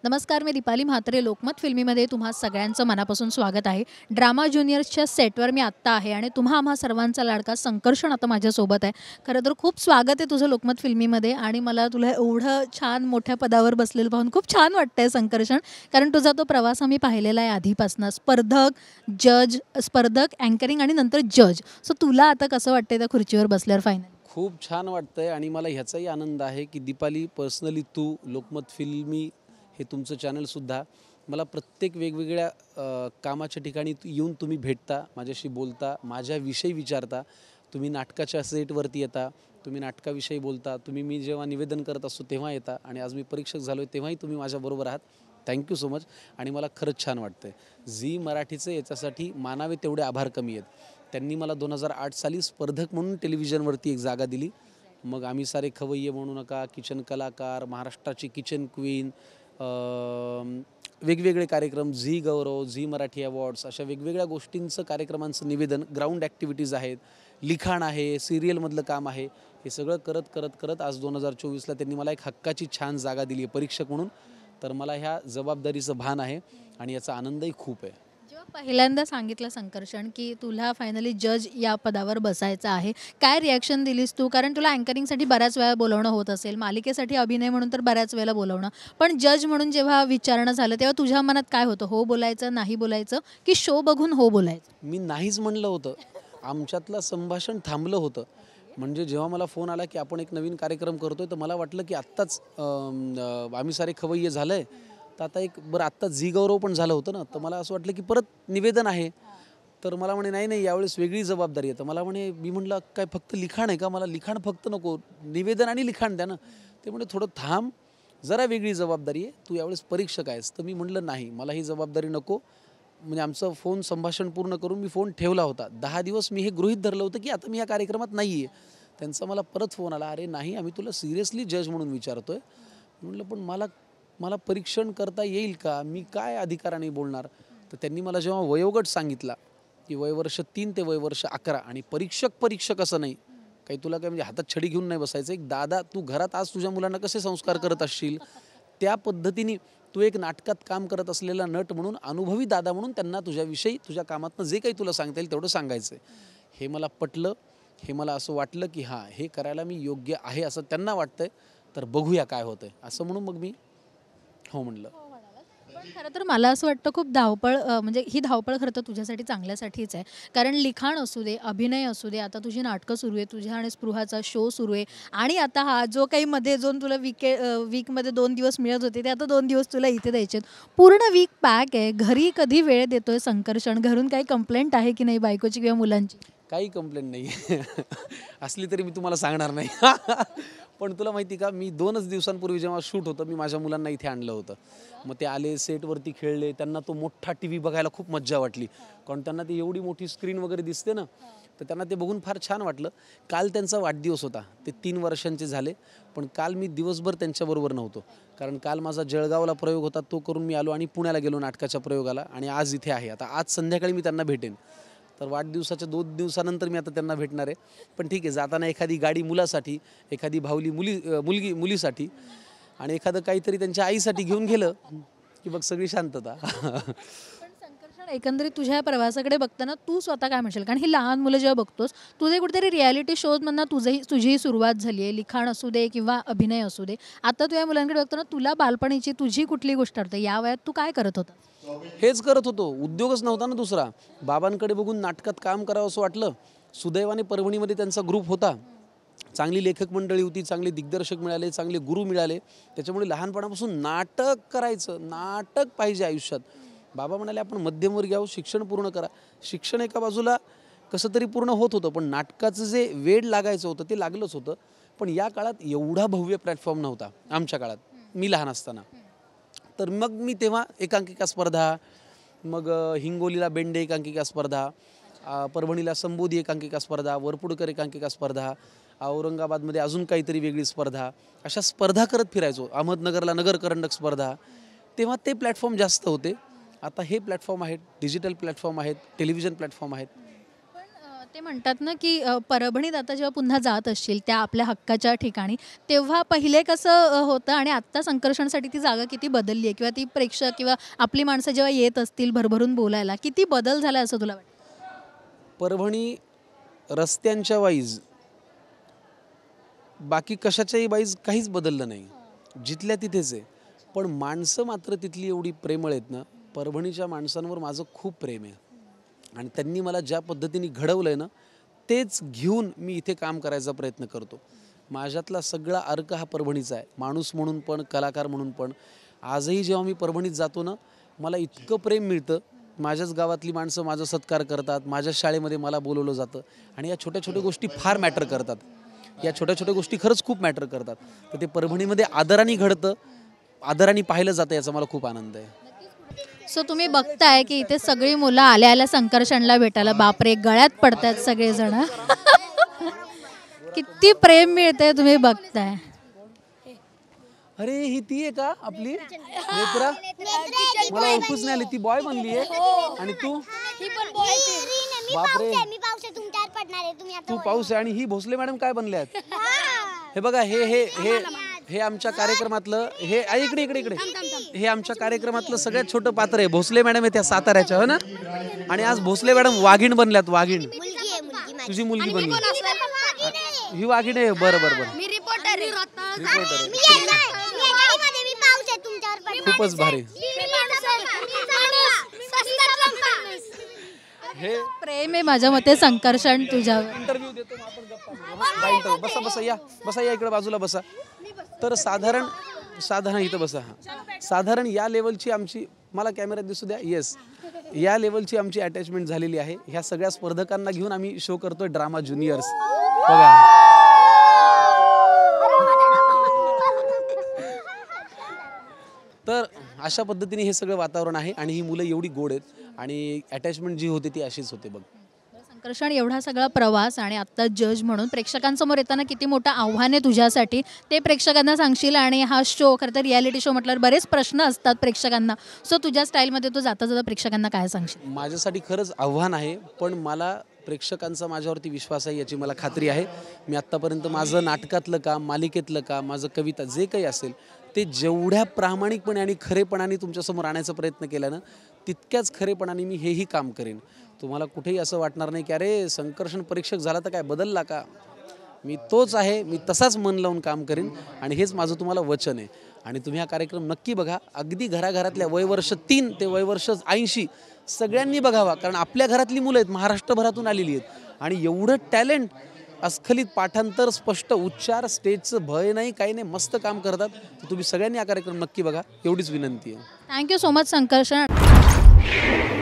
नमस्कार, मी दीपाली म्हात्रे. लोकमत फिल्मीमध्ये तुम्हा सगळ्यांचं मनापासून स्वागत आहे. ड्रामा ज्युनियर्सच्या सेटवर मी आत्ता आहे आणि आम्हा सर्वांचा लाडका संकर्षण आता माझ्यासोबत आहे. खरं तर खूप स्वागत आहे तुझं लोकमत फिल्मीमध्ये आणि मला तुला एवढं छान मोठ्या पदावर बसलेलं पाहून खूप छान वाटतंय संकर्षण. कारण तुझा तो प्रवास आम्ही पाहिलेला आहे आधीपासून. स्पर्धक, अँकरिंग आणि नंतर जज. सो तुला आता कसं वाटतंय त्या खुर्चीवर बसल्यावर फायनल? खूप छान वाटतंय आणि मला ह्याचाही आनंद आहे की दीपाली, पर्सनली तू, लोकमत फिल्मी हे तुमचं चॅनलसुद्धा मला प्रत्येक वेगवेगळ्या कामाच्या ठिकाणी येऊन तुम्ही भेटता, माझ्याशी बोलता, माझ्याविषयी विचारता. तुम्ही नाटकाच्या सेटवरती येता, तुम्ही नाटकाविषयी बोलता, मी जेव्हा निवेदन करत असतो तेव्हा येता आणि आज मी परीक्षक झालो आहे तेव्हाही तुम्ही माझ्याबरोबर आहात. Thank you so much. आणि मला खरंच छान वाटतं आहे. झी मराठीचे याच्यासाठी मानावे तेवढे आभार कमी आहेत. त्यांनी मला 2008 साली स्पर्धक म्हणून टेलिव्हिजनवरती एक जागा दिली. मग आम्ही सारे खवय्ये म्हणू नका, किचन कलाकार, महाराष्ट्राची किचन क्वीन, वेगवेगळे कार्यक्रम, Zee Gaurav, Zee Marathi awards, अशा वेगवेगळ्या गोष्टींचं कार्यक्रमांचं निवेदन, ग्राउंड ॲक्टिव्हिटीज आहेत, लिखाण आहे, सिरियलमधलं काम आहे. हे सगळं करत करत करत आज 2024ला त्यांनी मला एक हक्काची छान जागा दिली आहे परीक्षक म्हणून. तर मला ह्या जबाबदारीचं भान आहे आणि याचा आनंदही खूप आहे. जेव्हा पहिल्यांदा सांगितलं संकर्षण की तुला फायनली जज या पदावर बसायचं आहे, काय रिॲक्शन दिलीस तू? कारण तुला अँकरिंगसाठी बऱ्याच वेळा बोलावणं होत असेल, मालिकेसाठी अभिनय म्हणून तर बऱ्याच वेळेला बोलावणं, पण जज म्हणून जेव्हा विचारणं झालं तेव्हा तुझ्या मनात काय होतं? हो बोलायचं, नाही बोलायचं, की शो बघून हो बोलायचं? मी नाहीच म्हणलं होतं. आमच्यातलं संभाषण थांबलं होतं. म्हणजे जेव्हा मला फोन आला की आपण एक नवीन कार्यक्रम करतोय, तर मला वाटलं की आत्ताच आम्ही सारे खवय्ये झालंय, तर आता एक बरं आत्ता झी गौरव पण झालं होतं ना, तर मला असं वाटलं की परत निवेदन आहे. तर मला म्हणे नाही नाही, यावेळेस वेगळी जबाबदारी आहे. तर मला म्हणे, मी म्हटलं काय फक्त लिखाण आहे का? मला लिखाण फक्त नको, निवेदन आणि लिखाण द्या ना. ते म्हणे थोडं थांब, जरा वेगळी जबाबदारी आहे, तू यावेळेस परीक्षक आहेस. तर मी म्हटलं नाही, मला ही जबाबदारी नको. म्हणजे आमचं फोन संभाषण पूर्ण करून मी फोन ठेवला होता. 10 दिवस मी हे गृहीत धरलं होतं की आता मी या कार्यक्रमात नाही आहे. त्यांचा मला परत फोन आला, अरे नाही, आम्ही तुला सिरियसली जज म्हणून विचारतोय. म्हटलं पण मला मला परीक्षण करता येईल का? मी काय अधिकाराने बोलणार? तर त्यांनी मला जेव्हा वयोगट सांगितला की वयवर्ष 3 ते वयवर्ष 11 आणि परीक्षक असं नाही, काही तुला काय म्हणजे हातात छडी घेऊन नाही बसायचं. एक दादा, तू घरात आज तुझ्या मुलांना कसे संस्कार करत असशील, त्या पद्धतीने तू एक नाटकात काम करत असलेला नट म्हणून, अनुभवी दादा म्हणून त्यांना तुझ्याविषयी, तुझ्या कामातनं जे काही तुला सांगता येईल तेवढं सांगायचं आहे. हे मला पटलं. हे मला असं वाटलं की हां, हे करायला मी योग्य आहे असं त्यांना वाटतंय. तर बघूया काय होतंय. असं म्हणून मग मी हो म्हणलं. पण खरं तर मला असं वाटतं खूप धावपळ म्हणजे ही धावपळ खरं तर तुझ्यासाठी चांगल्यासाठीच आहे. कारण लिखाण असू दे, अभिनय असू दे, आता तुझी नाटकं सुरू आहे, तुझ्या आणि स्पृहाचा शो सुरू आहे आणि आता हा जो काही मध्ये जो तुला वीकमध्ये 2 दिवस मिळत होते, ते आता 2 दिवस तुला इथे द्यायचे आहेत. पूर्ण वीक पॅक आहे. घरी कधी वेळ देतोय संकर्षण? घरून काही कंप्लेंट आहे की नाही बायकोची किंवा मुलांची? काही कंप्लेंट नाही आहे. असली तरी मी तुम्हाला सांगणार नाही. पण तुला माहिती का, मी 2च दिवसांपूर्वी जेव्हा शूट होतं, मी माझ्या मुलांना इथे आणलं होतं. मग ते आले, सेटवरती खेळले. त्यांना तो मोठा टी व्ही बघायला खूप मज्जा वाटली. कारण त्यांना ती एवढी मोठी स्क्रीन वगैरे दिसते ना, तर त्यांना ते बघून फार छान वाटलं. काल त्यांचा वाढदिवस होता. ते 3 वर्षांचे झाले. पण काल मी दिवसभर त्यांच्याबरोबर नव्हतो. कारण काल माझा जळगावला प्रयोग होता, तो करून मी आलो आणि पुण्याला गेलो नाटकाच्या प्रयोगाला आणि आज इथे आहे. आता आज संध्याकाळी मी त्यांना भेटेन. तर वाढदिवसाच्या 2 दिवसानंतर मी आता त्यांना भेटणार आहे. पण ठीक आहे, जाताना एखादी गाडी मुलासाठी, एखादी बाहुली मुलगी मुलीसाठी आणि एखादं काहीतरी त्यांच्या आईसाठी घेऊन गेलं की मग सगळी शांतता. पण संकर्षण एकंदरीत तुझ्या या प्रवासाकडे बघताना तू स्वतः काय म्हणशील? कारण ही लहान मुलं जेव्हा बघतोस, तुझे कुठेतरी रिॲलिटी शोजमधनं तुझीही सुरुवात झाली आहे. लिखाण असू दे किंवा अभिनय असू दे. आता तू या मुलांकडे बघताना तुला बालपणीची तुझी कुठली गोष्ट आठवते? या वयात तू काय करत होता? हेच करत होतो. उद्योगच नव्हता ना दुसरा. बाबांकडे बघून नाटकात काम करावं असं वाटलं. सुदैवाने परभणीमध्ये त्यांचा ग्रुप होता. चांगली लेखक मंडळी होती, चांगले दिग्दर्शक मिळाले, चांगले गुरु मिळाले. त्याच्यामुळे लहानपणापासून नाटक करायचं, नाटक पाहिजे आयुष्यात. बाबा म्हणाले, आपण मध्यमवर्गीय आहोत, शिक्षण पूर्ण करा. शिक्षण एका बाजूला कसं तरी पूर्ण होत होतं, पण नाटकाचं जे वेड लागायचं होतं ते लागलंच होतं. पण या काळात एवढा भव्य प्लॅटफॉर्म नव्हता आमच्या काळात, मी लहान असताना. तर मग मी तेव्हा एकांकिका स्पर्धा, मग हिंगोलीला बेंडे एकांकिका स्पर्धा, परभणीला संबोधी एकांकिका स्पर्धा, वरपुडकर एकांकिका स्पर्धा, औरंगाबादमध्ये अजून काहीतरी वेगळी स्पर्धा, अशा स्पर्धा करत फिरायचो. अहमदनगरला नगर करंडक स्पर्धा. तेव्हा ते प्लॅटफॉर्म जास्त होते. आता हे प्लॅटफॉर्म आहेत, डिजिटल प्लॅटफॉर्म आहेत, टेलिव्हिजन प्लॅटफॉर्म आहेत. पण ते म्हणतात ना की परभणीत आता जेव्हा पुन्हा जात असशील त्या आपल्या हक्काच्या ठिकाणी, तेव्हा पहिले कसं होतं आणि आत्ता संकर्षणसाठी ती जागा किती बदलली आहे किंवा ती प्रेक्षक किंवा आपली माणसं जेव्हा येत असतील भरभरून बोलायला, किती बदल झाला असं तुला वाटतं? परभणी रस्त्यांच्या वाईज बाकी कशाच्याही वाईज काहीच बदललं नाही, जिथल्या तिथेच आहे. पण माणसं मात्र तिथली एवढी प्रेमळ आहेत ना. परभणीच्या माणसांवर माझं खूप प्रेम आहे आणि त्यांनी मला ज्या पद्धतीने घडवलं आहे ना, तेच घेऊन मी इथे काम करायचा प्रयत्न करतो. माझ्यातला सगळा अर्क हा परभणीचा आहे, माणूस म्हणून पण, कलाकार म्हणून पण. आजही जेव्हा मी परभणीत जातो ना, मला इतकं प्रेम मिळतं. माझ्याच गावातली माणसं माझा सत्कार करतात, माझ्या शाळेमध्ये मला बोलवलं जातं आणि या छोट्या छोट्या गोष्टी फार मॅटर करतात. या छोट्या छोट्या गोष्टी खरंच खूप मॅटर करतात. तर ते परभणीमध्ये आदराने घडतं, आदराने पाहिलं जातं, याचा मला खूप आनंद आहे. सो तुम्ही बघताय की इथे सगळी मुलं आल्या आल्या संकर्षणला भेटायला, बापरे गळ्यात पडतायत सगळेजण. किती प्रेम मिळतंय तुम्ही बघताय. अरे ही ती आहे का आपली नेत्रा? मला ओळखूच नाही आली, ती बॉय बनली आहे. आणि तू? बापरे, तू पाऊस आहे आणि ही भोसले मॅडम काय बनल्या आहेत? हे बघा, हे हे हे हे आमच्या कार्यक्रमातलं, हे इकडे इकडे इकडे, हे आमच्या कार्यक्रमातलं सगळ्यात छोटं पात्र आहे. भोसले मॅडम आहे त्या साताऱ्याच्या, हो ना. आणि आज भोसले मॅडम वाघीण बनल्यात. वाघीण, तुझी मुलगी बनली ही वाघीण आहे. बरं बरं बरं, खूपच भारी. हे प्रेम आहे माझ्या मते संकर्षण तुझ्यावर. इंटरव्ह्यू देतो मग आपण गप्पा. बसा बसा, या बसा, या इकडे बाजूला बसा. तर साधारण इथं बसा. हां, साधारण या लेवलची आमची, मला कॅमेऱ्यात दिसू द्या, येस, या लेवलची आमची अटॅचमेंट झालेली आहे. ह्या सगळ्या स्पर्धकांना घेऊन आम्ही शो करतोय, ड्रामा ज्युनियर्स. बघा, तर अशा पद्धतीने हे सगळं वातावरण आहे आणि ही मुलं एवढी गोड आहेत आणि अटॅचमेंट जी होते ती अशीच होते. बघ संकर्षण, एवढा सगळा प्रवास आणि आत्ता जज म्हणून प्रेक्षकांसमोर येताना किती मोठं आव्हान आहे तुझ्यासाठी, ते प्रेक्षकांना सांगशील. आणि हा शो खरं तर रियालिटी शो म्हटल्यावर बरेच प्रश्न असतात प्रेक्षकांना. सो तुझ्या स्टाईलमध्ये तू जाता जाता प्रेक्षकांना काय सांगशील? माझ्यासाठी खरंच आव्हान आहे, पण मला प्रेक्षकांचा माझ्यावरती विश्वास आहे याची मला खात्री आहे. मी आत्तापर्यंत माझं नाटकातलं काम, मालिकेतलं काम, माझं कविता जे काही असेल ते जेवढ्या प्रामाणिकपणे आणि खरेपणाने तुमच्यासमोर आणायचा प्रयत्न केला ना, तितक्याच खरेपणाने मी हेही काम करेन. तुम्हाला कुठेही असं वाटणार नाही की अरे संकर्षण परीक्षक झाला तर काय बदलला का. मी तोच आहे, मी तसाच मन लावून काम करेन आणि हेच माझं तुम्हाला वचन आहे. आणि तुम्ही हा कार्यक्रम नक्की बघा. अगदी घराघरातल्या वयवर्ष 3 ते वयवर्ष 80 सगळ्यांनी बघावा, कारण आपल्या घरातली मुलं आहेत, महाराष्ट्रभरातून आलेली आहेत आणि एवढं टॅलेंट, अस्खलित पाठांतर, स्पष्ट उच्चार, स्टेजचं भय नाही, काही नाही, मस्त काम करतात. तर तुम्ही सगळ्यांनी हा कार्यक्रम नक्की बघा, एवढीच विनंती आहे. Thank you so much Sankarshan.